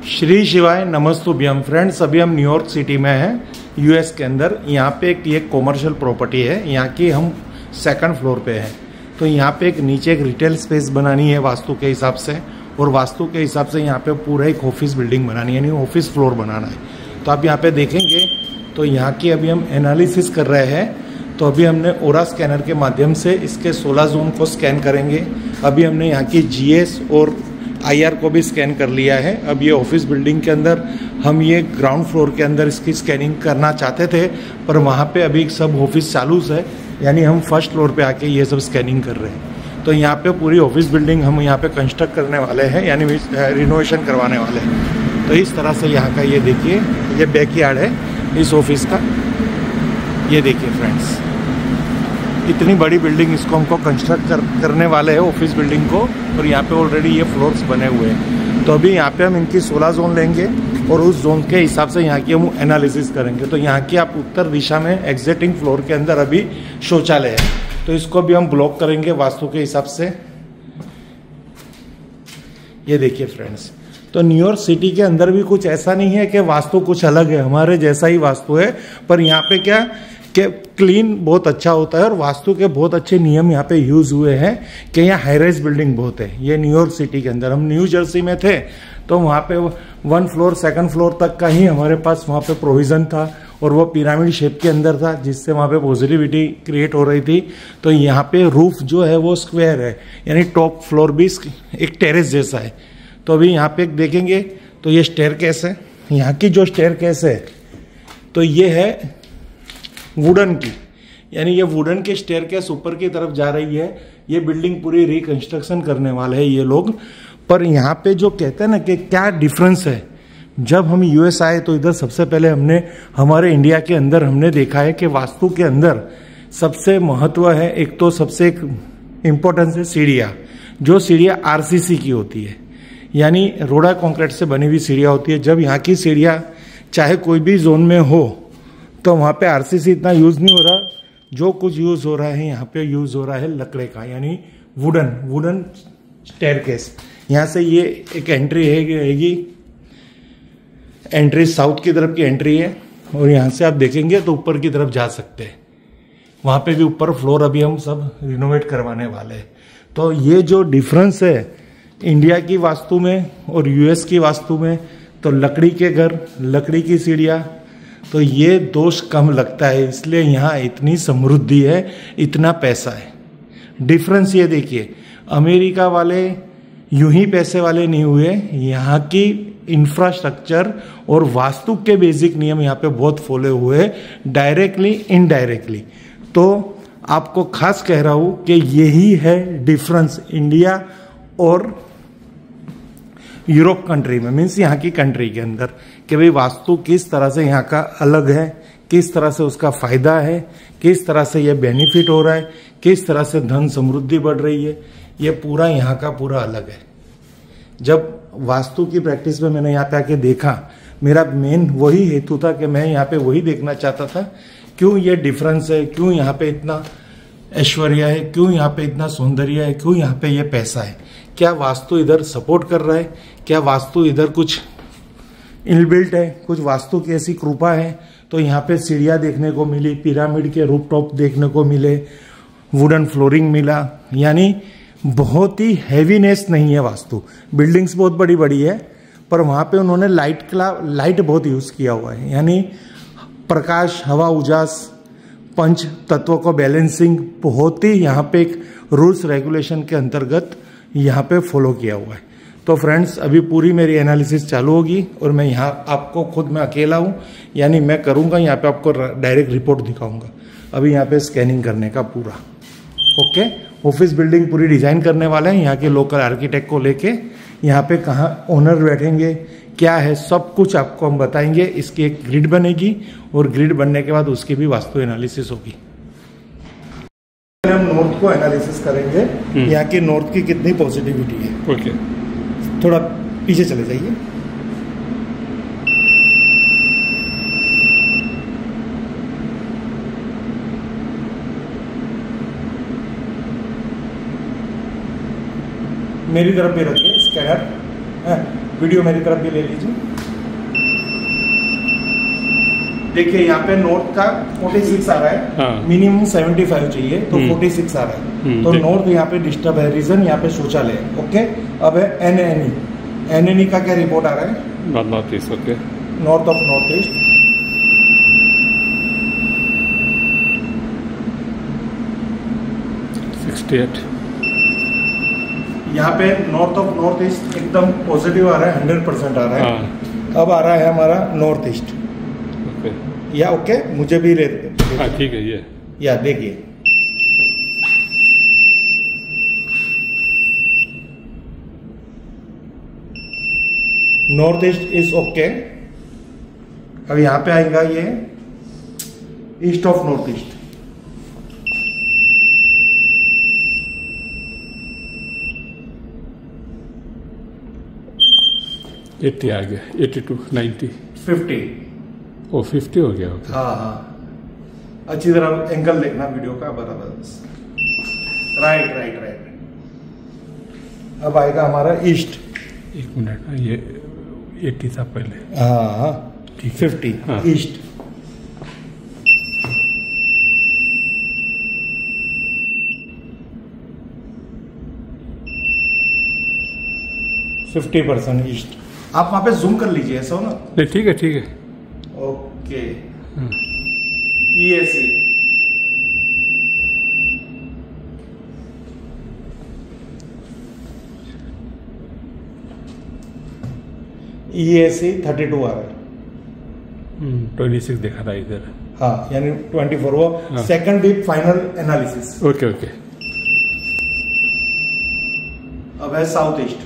श्री शिवाय नमस्तुभ्यम फ्रेंड्स, अभी हम न्यूयॉर्क सिटी में हैं यूएस के अंदर। यहाँ पे ये कॉमर्शियल प्रॉपर्टी है, यहाँ की हम सेकंड फ्लोर पे हैं। तो यहाँ पे एक नीचे एक रिटेल स्पेस बनानी है वास्तु के हिसाब से, और वास्तु के हिसाब से यहाँ पे पूरा एक ऑफिस बिल्डिंग बनानी है, यानी ऑफिस फ्लोर बनाना है। तो आप यहाँ पे देखेंगे तो यहाँ की अभी हम एनालिसिस कर रहे हैं। तो अभी हमने ओरा स्कैनर के माध्यम से इसके 16 जोन को स्कैन करेंगे। अभी हमने यहाँ की जीएस और आईआर को भी स्कैन कर लिया है। अब ये ऑफिस बिल्डिंग के अंदर हम ये ग्राउंड फ्लोर के अंदर इसकी स्कैनिंग करना चाहते थे, पर वहाँ पे अभी सब ऑफिस चालू है, यानी हम फर्स्ट फ्लोर पे आके ये सब स्कैनिंग कर रहे हैं। तो यहाँ पे पूरी ऑफिस बिल्डिंग हम यहाँ पे कंस्ट्रक्ट करने वाले हैं, यानी रिनोवेशन करवाने वाले हैं। तो इस तरह से यहाँ का ये देखिए, ये बैकयार्ड है इस ऑफिस का। ये देखिए फ्रेंड्स, इतनी बड़ी बिल्डिंग इसको हमको कंस्ट्रक्ट करने वाले हैं ऑफिस बिल्डिंग को, और यहाँ पे ऑलरेडी ये फ्लोर्स बने हुए हैं। तो अभी यहाँ पे हम इनकी 16 जोन लेंगे और उस जोन के हिसाब से यहाँ की हम एनालिसिस करेंगे। तो यहाँ की आप उत्तर दिशा में एग्जिटिंग फ्लोर के अंदर अभी शौचालय है, तो इसको भी हम ब्लॉक करेंगे वास्तु के हिसाब से। ये देखिए फ्रेंड्स, तो न्यूयॉर्क सिटी के अंदर भी कुछ ऐसा नहीं है कि वास्तु कुछ अलग है, हमारे जैसा ही वास्तु है, पर यहाँ पे क्या कि क्लीन बहुत अच्छा होता है और वास्तु के बहुत अच्छे नियम यहाँ पे यूज हुए हैं कि यहाँ हाईराइज बिल्डिंग बहुत है। ये न्यूयॉर्क सिटी के अंदर, हम न्यू जर्सी में थे तो वहाँ पे 1 फ्लोर 2nd फ्लोर तक का ही हमारे पास वहाँ पे प्रोविजन था, और वो पिरामिड शेप के अंदर था, जिससे वहाँ पे पॉजिटिविटी क्रिएट हो रही थी। तो यहाँ पे रूफ जो है वो स्क्वायर है, यानी टॉप फ्लोर भी एक टेरेस जैसा है। तो अभी यहाँ पे देखेंगे तो ये स्टेयरकेस है, यहाँ की जो स्टेयरकेस है तो ये है वुडन की, यानी ये वुडन के स्टेयरकेस ऊपर की तरफ जा रही है। ये बिल्डिंग पूरी रिकंस्ट्रक्शन करने वाले हैं ये लोग। पर यहाँ पे जो कहते हैं ना कि क्या डिफरेंस है, जब हम यूएस आए तो इधर सबसे पहले हमने हमारे इंडिया के अंदर हमने देखा है कि वास्तु के अंदर सबसे महत्व है, एक तो सबसे इम्पोर्टेंस है सीढ़ियाँ। जो सीढ़ियाँ आरसीसी की होती है, यानी रोड़ा कंक्रीट से बनी हुई सीढ़ियाँ होती है। जब यहाँ की सीढ़ियाँ चाहे कोई भी जोन में हो तो वहाँ पे आरसीसी इतना यूज नहीं हो रहा, जो कुछ यूज हो रहा है यहाँ पे यूज हो रहा है लकड़े का, यानी वुडन स्टेयरकेस। यहाँ से ये एक एंट्री रहेगी, एंट्री साउथ की तरफ की एंट्री है, और यहाँ से आप देखेंगे तो ऊपर की तरफ जा सकते हैं। वहाँ पे भी ऊपर फ्लोर अभी हम सब रिनोवेट करवाने वाले हैं। तो ये जो डिफरेंस है इंडिया की वास्तु में और यूएस की वास्तु में, तो लकड़ी के घर, लकड़ी की सीढ़ियाँ, तो ये दोष कम लगता है, इसलिए यहाँ इतनी समृद्धि है, इतना पैसा है। डिफरेंस ये देखिए, अमेरिका वाले यूं ही पैसे वाले नहीं हुए, यहाँ की इंफ्रास्ट्रक्चर और वास्तु के बेसिक नियम यहाँ पे बहुत फॉलो हुए, डायरेक्टली इनडायरेक्टली। तो आपको खास कह रहा हूँ कि यही है डिफरेंस इंडिया और यूरोप कंट्री में, मीन्स यहाँ की कंट्री के अंदर, कि भाई वास्तु किस तरह से यहाँ का अलग है, किस तरह से उसका फायदा है, किस तरह से ये बेनिफिट हो रहा है, किस तरह से धन समृद्धि बढ़ रही है, ये पूरा यहाँ का पूरा अलग है। जब वास्तु की प्रैक्टिस में मैंने यहाँ पे आके देखा, मेरा मेन वही हेतु था कि मैं यहाँ पे वही देखना चाहता था, क्यों ये डिफरेंस है, क्यों यहाँ पे इतना ऐश्वर्य है, क्यों यहाँ पे इतना सौंदर्य है, क्यों यहाँ पे ये पैसा है। क्या वास्तु इधर सपोर्ट कर रहा है, क्या वास्तु इधर कुछ इनबिल्ट है, कुछ वास्तु की ऐसी कृपा है। तो यहाँ पे सीढ़ियाँ देखने को मिली, पिरामिड के रूफटॉप देखने को मिले, वुडन फ्लोरिंग मिला, यानी बहुत ही हैवीनेस नहीं है वास्तु। बिल्डिंग्स बहुत बड़ी बड़ी है, पर वहाँ पे उन्होंने लाइट बहुत यूज किया हुआ है, यानी प्रकाश, हवा, उजास, पंच तत्वों को बैलेंसिंग बहुत ही यहाँ पे एक रूल्स रेगुलेशन के अंतर्गत यहाँ पे फॉलो किया हुआ है। तो फ्रेंड्स, अभी पूरी मेरी एनालिसिस चालू होगी, और मैं यहाँ आपको खुद मैं अकेला हूँ, यानी मैं करूँगा, यहाँ पे आपको डायरेक्ट रिपोर्ट दिखाऊंगा। अभी यहाँ पे स्कैनिंग करने का पूरा ओके। ऑफिस बिल्डिंग पूरी डिजाइन करने वाले हैं, यहाँ के लोकल आर्किटेक्ट को लेके, यहाँ पे कहाँ ओनर बैठेंगे, क्या है, सब कुछ आपको हम बताएंगे। इसकी एक ग्रिड बनेगी, और ग्रिड बनने के बाद उसकी भी वास्तु एनालिसिस होगी। हम नॉर्थ को एनालिसिस करेंगे, यहाँ की नॉर्थ की कितनी पॉजिटिविटी है। ओके, थोड़ा पीछे चले जाइए। मेरी तरफ भी रखिए स्कैनर। वीडियो मेरी तरफ भी ले लीजिए। देखिए यहाँ पे नॉर्थ का 46 आ रहा है, हाँ। मिनिमम 75 चाहिए, तो 46 आ रहा है। तो नॉर्थ यहाँ पे डिस्टर्ब है, रीजन यहाँ पे शौचालय है। ओके, अब है एनएनई का क्या रिपोर्ट आ रहा है? North east. Okay, north of north east. यहाँ पे नॉर्थ ऑफ नॉर्थ ईस्ट एकदम पॉजिटिव आ रहा है, 100% आ रहा है। हाँ। अब आ रहा है हमारा नॉर्थ ईस्ट। ओके, या ओके, मुझे भी ले हाँ ठीक है। ये या देखिए नॉर्थ ईस्ट इज ओके। अब यहां पे आएगा ये east of north east. Eighty आ गया, 82, 90, 50। ओ 50 हो गया। ओके, हाँ हाँ, अच्छी तरह एंगल देखना वीडियो का बराबर। Right right right. अब आएगा हमारा ईस्ट। एक मिनट, ये 80 था पहले। हाँ हाँ, 50 हाँ। ईस्ट। %50 ईस्ट। आप वहां पे जूम कर लीजिए, ऐसा हो ना? नहीं ठीक है, ठीक है। ओके, EAC EAC 32 आ रहा है। 26 देखा था इधर। हाँ, यानी 24 वो हाँ। Second week final analysis. Okay okay. अब है साउथ ईस्ट।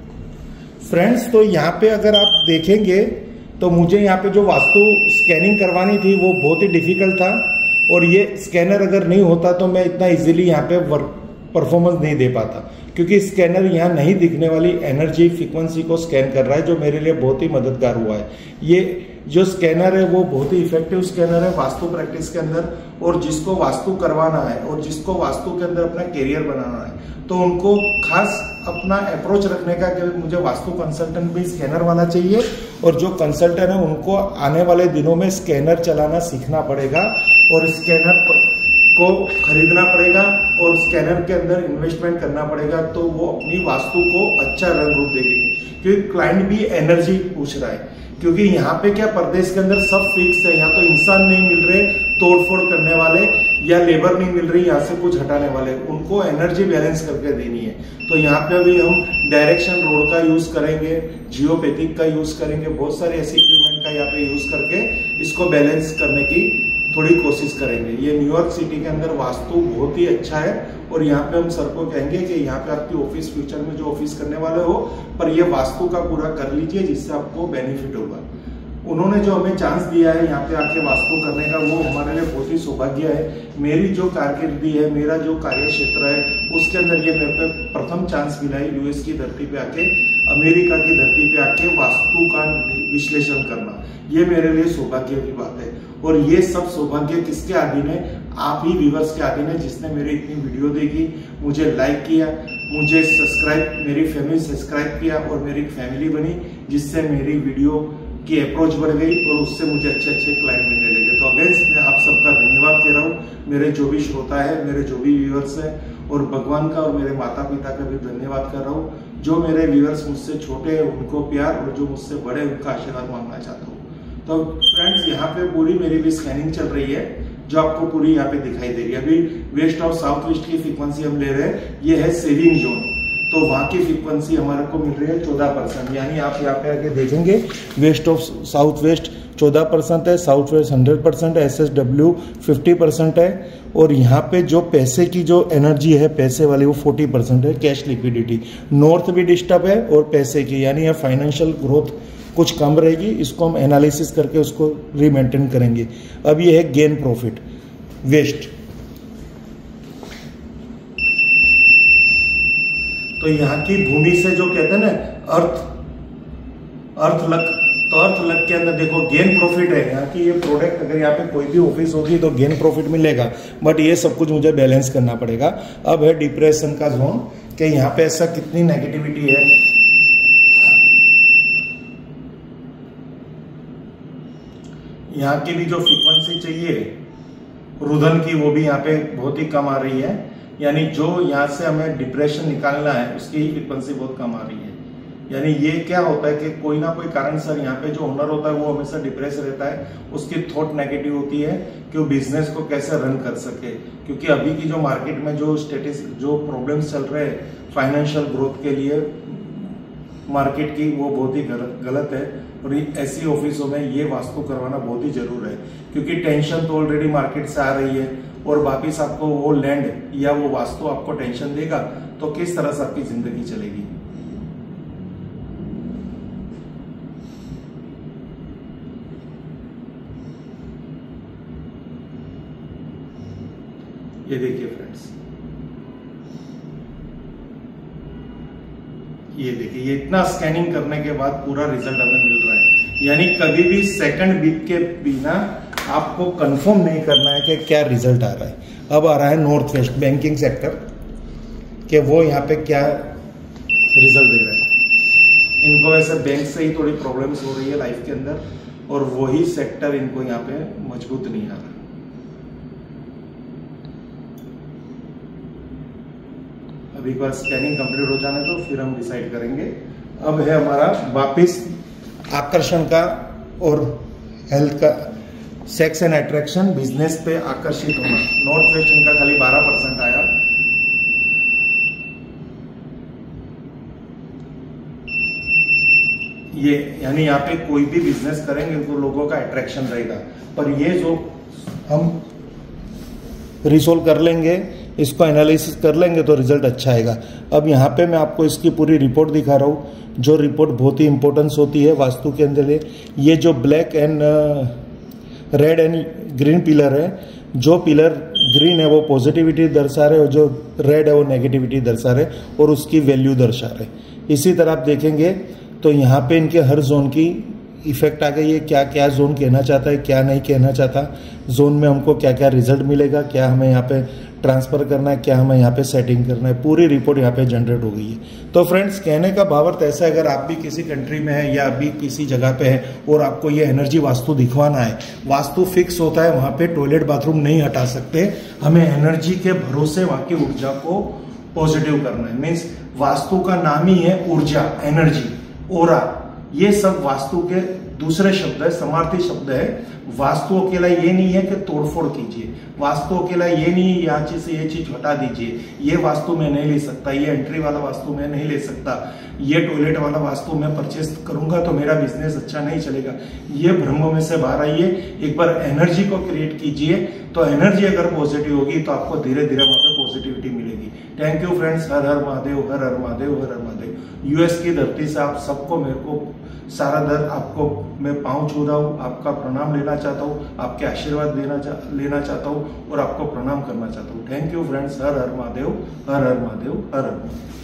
फ्रेंड्स, तो यहाँ पे अगर आप देखेंगे तो मुझे यहाँ पे जो वास्तु स्कैनिंग करवानी थी वो बहुत ही डिफिकल्ट था, और ये स्कैनर अगर नहीं होता तो मैं इतना इजीली यहाँ पे परफॉर्मेंस नहीं दे पाता, क्योंकि स्कैनर यहाँ नहीं दिखने वाली एनर्जी फ्रीक्वेंसी को स्कैन कर रहा है, जो मेरे लिए बहुत ही मददगार हुआ है। ये जो स्कैनर है वो बहुत ही इफेक्टिव स्कैनर है वास्तु प्रैक्टिस के अंदर, और जिसको वास्तु करवाना है और जिसको वास्तु के अंदर अपना कैरियर बनाना है तो उनको खास अपना अप्रोच रखने का कि मुझे वास्तु कंसल्टेंट भी स्कैनर वाला चाहिए, और जो कंसल्टेंट है उनको आने वाले दिनों में स्कैनर चलाना सीखना पड़ेगा और स्कैनर को खरीदना पड़ेगा और स्कैनर के अंदर इन्वेस्टमेंट करना पड़ेगा, तो वो अपनी वास्तु को अच्छा रंग रूप देगी। क्योंकि क्लाइंट भी एनर्जी पूछ रहा है, क्योंकि यहाँ पे क्या परदेश के अंदर सब फिक्स है, यहाँ तो इंसान नहीं मिल रहे तोड़फोड़ करने वाले, या लेबर नहीं मिल रही यहाँ से कुछ हटाने वाले, उनको एनर्जी बैलेंस करके देनी है। तो यहाँ पे भी हम डायरेक्शन रोड का यूज करेंगे, जियोपैथिक का यूज करेंगे, बहुत सारे ऐसे इक्विपमेंट का यहाँ पे यूज करके इसको बैलेंस करने की थोड़ी कोशिश करेंगे। ये न्यूयॉर्क सिटी के अंदर वास्तु बहुत ही अच्छा है, और यहाँ पे हम सर को कहेंगे कि यहाँ पे आपकी ऑफिस फ्यूचर में जो ऑफिस करने वाले हो, पर ये वास्तु का पूरा कर लीजिए जिससे आपको बेनिफिट होगा। उन्होंने जो हमें चांस दिया है यहाँ पे आके वास्तु करने का, वो हमारे लिए बहुत ही सौभाग्य है। मेरी जो कारकिर्दी है, मेरा जो कार्य क्षेत्र है, उसके अंदर ये मेरे को प्रथम चांस मिला है यूएस की धरती पे आके, अमेरिका की धरती पे आके वास्तु का विश्लेषण करना। ये मेरे लिए सौभाग्य की बात है, और ये सब सौभाग्य किसके अधीन है? आप ही व्यूअर्स के अधीन है, जिसने मेरी इतनी वीडियो देखी, मुझे लाइक किया, मुझे सब्सक्राइब, मेरी फैमिली सब्सक्राइब किया और मेरी फैमिली बनी, जिससे मेरी वीडियो की अप्रोच बढ़ गई और उससे मुझे अच्छे अच्छे क्लाइंट मिलने लगे। तो अगेंस मैं आप सबका धन्यवाद कह रहा हूँ, मेरे जो भी श्रोता है, मेरे जो भी व्यूअर्स है, और भगवान का और मेरे माता पिता का भी धन्यवाद कर रहा हूँ। जो मेरे व्यूअर्स मुझसे छोटे हैं उनको प्यार, और जो मुझसे बड़े हैं उनका आशीर्वाद मांगना चाहता हूँ। तो फ्रेंड्स, यहाँ पे पूरी मेरी भी स्कैनिंग चल रही है, जो आपको पूरी यहाँ पे दिखाई दे रही है। अभी वेस्ट और साउथ वेस्ट की फ्रीक्वेंसी हम ले रहे हैं, ये है सेविंग जोन, तो वहां की फ्रीक्वेंसी हमारे को मिल रही है 14%। यानी आप यहाँ पे आके देखेंगे वेस्ट ऑफ साउथ वेस्ट 14% है, साउथ वेस्ट 100% है, SSW 50% है, और यहाँ पे जो पैसे की जो एनर्जी है पैसे वाली वो 40% है, कैश लिक्विडिटी। नॉर्थ भी डिस्टर्ब है और पैसे की, यानी यहाँ फाइनेंशियल ग्रोथ कुछ कम रहेगी, इसको हम एनालिसिस करके उसको रीमेंटेन करेंगे। अब ये है गेन प्रॉफिट वेस्ट। तो यहाँ की भूमि से जो कहते हैं ना अर्थ लक, तो अर्थ लक के अंदर देखो गेन प्रॉफिट है। यहाँ की ये प्रोडक्ट अगर यहाँ पे कोई भी ऑफिस होगी तो गेन प्रॉफिट मिलेगा, बट ये सब कुछ मुझे बैलेंस करना पड़ेगा। अब है डिप्रेशन का जोन, कि यहाँ पे ऐसा कितनी नेगेटिविटी है, यहाँ की भी जो फ्रीक्वेंसी चाहिए रुदन की, वो भी यहाँ पे बहुत ही कम आ रही है। यानी जो यहाँ से हमें डिप्रेशन निकालना है उसकी ही फ्रीक्वेंसी बहुत कम आ रही है। यानी ये क्या होता है कि कोई ना कोई कारण सर यहाँ पे जो ओनर होता है वो हमेशा डिप्रेस रहता है, उसकी थॉट नेगेटिव होती है कि वो बिजनेस को कैसे रन कर सके। क्योंकि अभी की जो मार्केट में जो स्टेटस जो प्रॉब्लम्स चल रहे हैं फाइनेंशियल ग्रोथ के लिए मार्केट की, वो बहुत ही गलत है। और ऐसी ऑफिसों में ये वास्तु करवाना बहुत ही जरूर है, क्योंकि टेंशन तो ऑलरेडी मार्केट से आ रही है और वापिस आपको वो लैंड या वो वास्तु आपको टेंशन देगा तो किस तरह से आपकी जिंदगी चलेगी। ये देखिए फ्रेंड्स, ये देखिए, ये इतना स्कैनिंग करने के बाद पूरा रिजल्ट हमें मिल रहा है। यानी कभी भी सेकंड बीत के बिना आपको कंफर्म नहीं करना है कि क्या रिजल्ट आ रहा है। अब आ रहा है नॉर्थ वेस्ट बैंकिंग सेक्टर कि वो यहाँ पे क्या रिजल्ट दे रहा है। इनको वैसे बैंक से ही थोड़ी प्रॉब्लम्स हो रही है लाइफ के अंदर, और वही सेक्टर इनको यहाँ पे मजबूत नहीं आ रहा। अभी एक बार स्कैनिंग कंप्लीट हो जाने तो फिर हम डिसाइड करेंगे। अब है हमारा वापिस आकर्षण का और हेल्थ का, सेक्स एंड अट्रैक्शन, बिजनेस पे आकर्षित होना। नॉर्थ वेस्ट इनका खाली 12% आया। ये यानी यहाँ पे कोई भी बिजनेस करेंगे तो लोगों का अट्रैक्शन रहेगा, पर ये जो हम रिसोल्व कर लेंगे, इसको एनालिसिस कर लेंगे तो रिजल्ट अच्छा आएगा। अब यहाँ पे मैं आपको इसकी पूरी रिपोर्ट दिखा रहा हूँ, जो रिपोर्ट बहुत ही इंपॉर्टेंस होती है वास्तु के अंदर। ये जो black and red and green pillar है, जो पिलर ग्रीन है वो पॉजिटिविटी दर्शा रहे और जो रेड है वो नेगेटिविटी दर्शा रहे और उसकी वैल्यू दर्शा रहे। इसी तरह आप देखेंगे तो यहाँ पे इनके हर जोन की इफेक्ट आ गई है, क्या क्या जोन कहना चाहता है, क्या नहीं कहना चाहता, जोन में हमको क्या क्या रिजल्ट मिलेगा, क्या हमें यहाँ पे ट्रांसफर करना है, क्या हमें यहाँ पे सेटिंग करना है, पूरी रिपोर्ट यहाँ पे जनरेट हो गई है। तो फ्रेंड्स, कहने का भावार्थ ऐसा है, अगर आप भी किसी कंट्री में है या अभी किसी जगह पे है और आपको ये एनर्जी वास्तु दिखवाना है, वास्तु फिक्स होता है, वहां पे टॉयलेट बाथरूम नहीं हटा सकते, हमें एनर्जी के भरोसे वहां की ऊर्जा को पॉजिटिव करना है। मीन्स वास्तु का नाम ही है ऊर्जा, एनर्जी, ओरा। ये सब वास्तु के दूसरे शब्द है, समार्थी शब्द है। वास्तु अकेला ये नहीं है कि तोड़फोड़ कीजिए, वास्तु अकेला ये नहीं है यहाँ चीज से ये चीज हटा दीजिए, ये वास्तु में नहीं ले सकता, ये एंट्री वाला वास्तु में नहीं ले सकता, ये टॉयलेट वाला वास्तु में परचेस करूंगा तो मेरा बिजनेस अच्छा नहीं चलेगा। ये भ्रम में से बाहर आइए, एक बार एनर्जी को क्रिएट कीजिए, तो एनर्जी अगर पॉजिटिव होगी तो आपको धीरे धीरे वहां पे पॉजिटिविटी मिलेगी। थैंक यू फ्रेंड्स, हर हर महादेव, हर हर महादेव, हर हर महादेव। यूएस की धरती से आप सबको, मेरे को सारा दर आपको मैं पाँव छू रहा हूँ, आपका प्रणाम लेना चाहता हूँ, आपके आशीर्वाद लेना चाहता हूँ और आपको प्रणाम करना चाहता हूँ। थैंक यू फ्रेंड्स, हर हर महादेव, हर हर महादेव, हर हर महादेव।